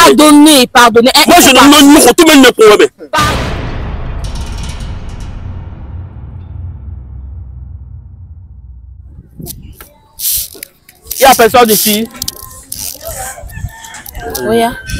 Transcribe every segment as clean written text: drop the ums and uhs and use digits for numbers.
Pardonnez, pardonnez. Moi, je ne me tout même problème. Il y a personne ici. Oui.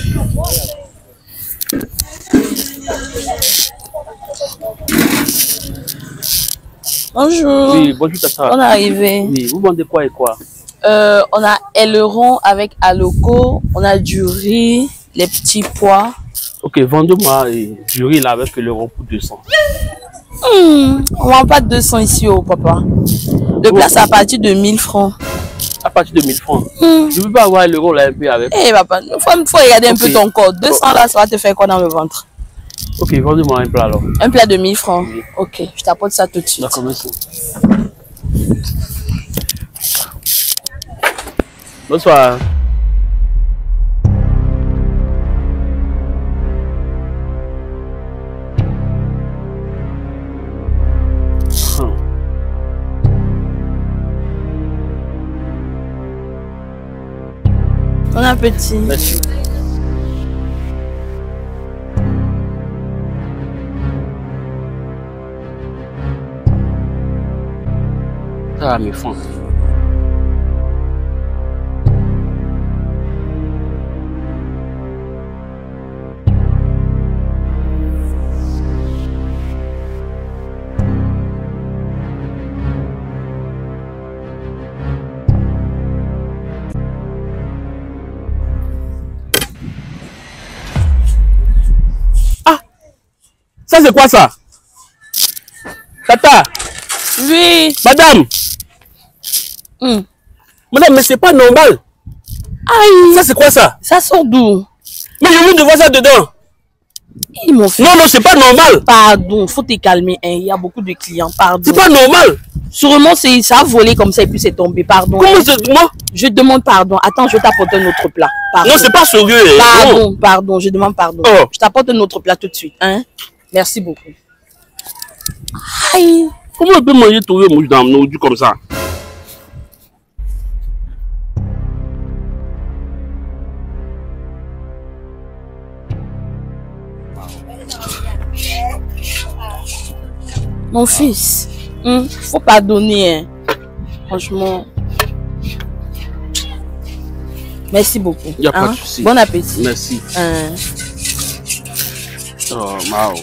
Bonjour. Oui, bonjour Tata. On est arrivé. Oui, vous vendez quoi et quoi? On a aileron avec aloco, on a du riz, les petits pois. Ok, vendez-moi du riz là avec le rond pour 200. On vend pas de 200 ici, oh papa. Le plat, c'est à partir de 1000 francs. À partir de 1000 francs. Je ne peux pas avoir l'euro là un peu avec. Eh papa, faut regarder un peu ton corps. 200 là, ça va te faire quoi dans le ventre? Ok, vendez-moi un plat alors. Un plat de 1000 francs. Oui. Ok, je t'apporte ça tout de suite. D'accord, merci. Bonsoir. Bon appétit. Merci. Ça va me fond. Ça c'est quoi ça? Tata! Oui. Madame! Madame, mais c'est pas normal! Aïe! Ça c'est quoi ça? Ça sort d'où? Mais je veux de voir ça dedans! Ils m'ont fait. Non, non, c'est pas normal! Pardon, faut te calmer, hein. Il y a beaucoup de clients, pardon. C'est pas normal! Sûrement, ça a volé comme ça et puis c'est tombé, pardon. Comment c'est moi? Je demande pardon. Attends, je t'apporte un autre plat. Pardon. Non, c'est pas sérieux! Pardon, Oh. pardon, je demande pardon. Oh. Je t'apporte un autre plat tout de suite, hein. Merci beaucoup. Aïe! Comment on peut manger tout le monde dans nos yeux comme ça? Mon fils, faut pardonner, hein. Franchement. Merci beaucoup. Il n'y a pas de souci. Bon appétit. Merci. Oh, wow.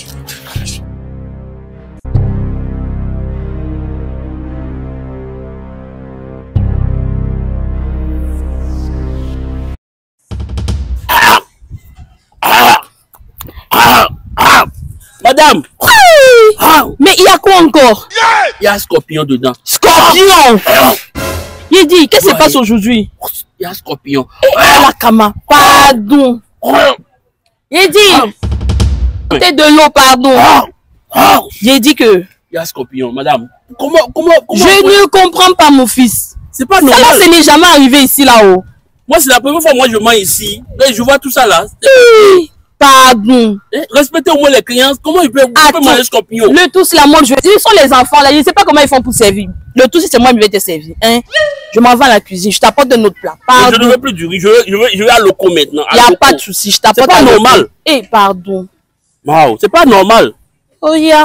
Madame! Mais il y a quoi encore? Il y a un scorpion dedans. Scorpion! Il dit, qu'est-ce qui se passe aujourd'hui? Il y a un scorpion. La Kama, pardon. Il dit, t'es de l'eau, pardon. J'ai dit que. Il y a un scorpion, madame. Comment Je ne comprends pas, mon fils. C'est pas Ça normal. là, ce n'est jamais arrivé ici, là-haut. Moi, c'est la première fois que je mange ici. Et je vois tout ça là. Pardon. Respectez au moins les clients. Comment ils peuvent manger scorpion? Le tout, c'est la mode. Ce sont les enfants là. Je ne sais pas comment ils font pour servir. Le tout, c'est moi qui vais te servir. Hein? Je m'en vais à la cuisine. Je t'apporte un autre plat. Pardon. Je ne veux plus du riz. Je vais à loco maintenant. Il n'y a pas de souci. Je t'apporte. C'est pas normal. Eh, pardon. Wow, c'est pas normal. Oh, yeah.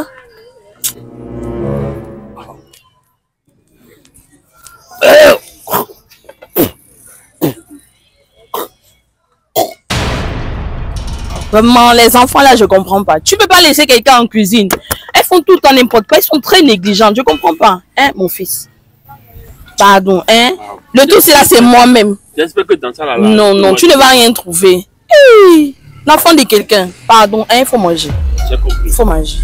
Vraiment, les enfants là, je comprends pas. Tu peux pas laisser quelqu'un en cuisine. Elles font tout le temps n'importe quoi. Elles sont très négligentes. Je comprends pas. Hein, mon fils? Pardon, hein? Le tout, c'est là, c'est moi-même. J'espère que dans ça là. Non, non, tu ne vas rien trouver. Hey, l'enfant de quelqu'un. Pardon, hein, il faut manger. J'ai compris. Il faut manger.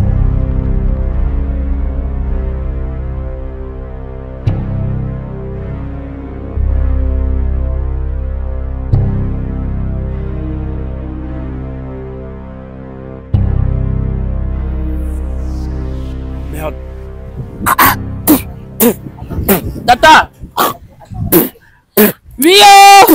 Tata! Oui, oh!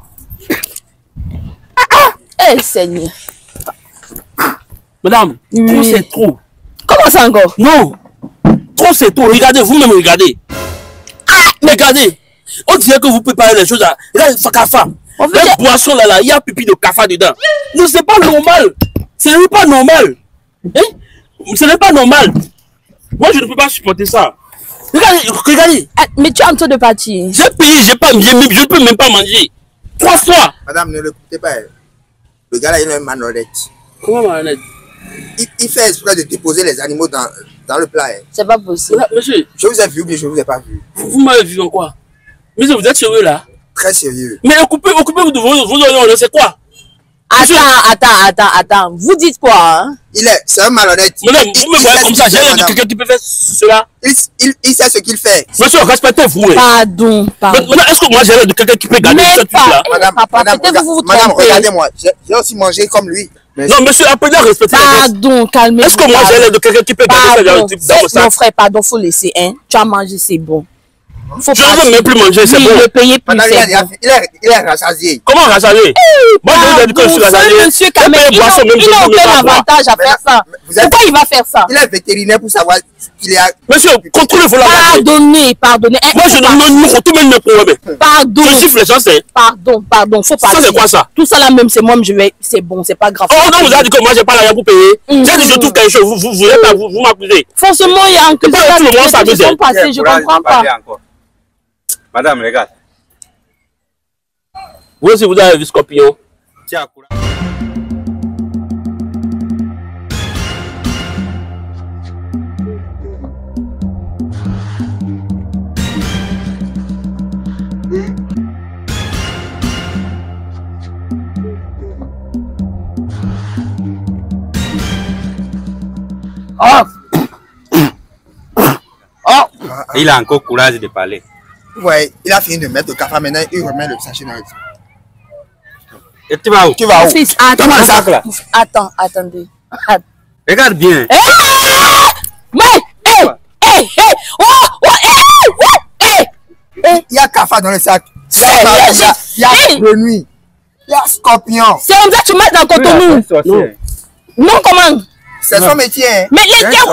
Eh, Seigneur. Madame, Oui. trop c'est trop. Comment ça encore? Non! Trop c'est trop. Regardez, vous-même regardez. Regardez. On dirait que vous préparez les choses à. Là, Fakafa. La boisson là, il y a pipi de cafard dedans. Non, c'est pas normal. Ce n'est pas normal. Hein? Ce n'est pas normal. Moi, je ne peux pas supporter ça. Regardez. Mais tu es en train de partir. J'ai payé, je ne peux même pas manger. 3 fois. Madame, ne l'écoutez pas. Le gars là, il est un manolette. Comment manolette? Il fait exprès de déposer les animaux dans le plat. C'est pas possible. Là, monsieur, je vous ai vu ou bien je ne vous ai pas vu? Vous m'avez vu en quoi? Monsieur, vous êtes sérieux là? Très sérieux. Mais occupez-vous de vos oignons, c'est quoi? Attends. Vous dites quoi, hein? C'est un malhonnête. Madame, vous me voyez comme ça, j'ai l'air de quelqu'un qui peut faire cela. Il sait ce qu'il fait. Monsieur, respectez-vous. Pardon. Maintenant, est-ce que moi j'ai l'air de quelqu'un qui peut garder ce truc-là? Madame, regardez-moi. J'ai aussi mangé comme lui. Non, monsieur, apprenez à respecter. Pardon, calmez-vous. Est-ce que moi j'ai l'air de quelqu'un qui peut garder ce type dans vos sacs? Mon frère, pardon, faut laisser, hein. Tu as mangé, c'est bon. Je ne veux même plus manger, c'est bon. Ne payez plus, il est rassasié. Comment rassasié? Moi, je vous ai dit que je suis rassasié. Monsieur Kamel, il n'a aucun avantage à faire ça. Pourquoi il va faire ça? Il est vétérinaire pour savoir qu'il est... Monsieur, contrôlez vos langages. Pardonnez. Moi, je ne tout même problème. Pardon. Je siffle les gens, c'est... Pardon, faut partir. Ça, c'est quoi ça? Tout ça là même, c'est moi, je vais... C'est bon, c'est pas grave. Oh non, vous avez dit que moi, j'ai pas l'argent pour payer. J'ai dit je trouve quelque chose, vous m'accusez. Forcément, il y a un tout le monde s'abuse. Je comprends pas. Madame, regarde. Vous aussi, vous avez vu Scorpion? Tiens, courage. Il a encore courage de parler. Ouais, il a fini de mettre le cafard, maintenant il remet le sachet dans le... Et tu vas où? Tu vas où? Fils, Comment le sac là? Attendez. Regarde bien. Il y a cafard dans le sac. Il y a grenouille. Il y a scorpion. C'est comme ça que tu mets dans Cotonou. Non, comment? C'est son métier. Mais les gars...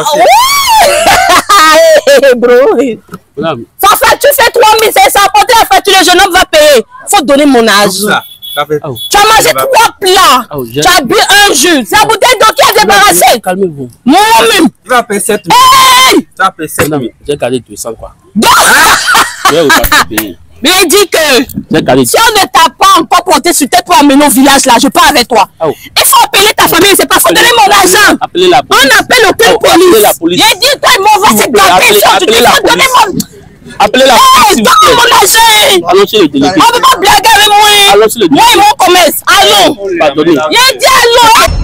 Bro. Fafa, tu fais 3500 apporter la facture, le jeune homme va payer. Faut donner mon argent. Tu as mangé 3 plats. Tu as bu un jus. C'est la bouteille d'eau qui a débarrassé. Calmez-vous. Il va payer 7 000. Hey! Ça va payer 7 000. J'ai gardé 200 quoi. Je vais payer. Mais il dit que si on ne t'a pas encore porté sur tête pour amener au village là, je pars avec toi. Il faut appeler ta famille, c'est pas faut donner mon argent. Appelez la police. On appelle aucune police. Il dit toi, ils m'envoient cette gâteau. Tu dis faut donner mon... Appelez la police. Donne mon argent. Allons chez le délégué. On ne peut pas blaguer avec moi. Allons chez le délégué. Moi et mon commerce. Allons. Pardonnez. Il dit allons.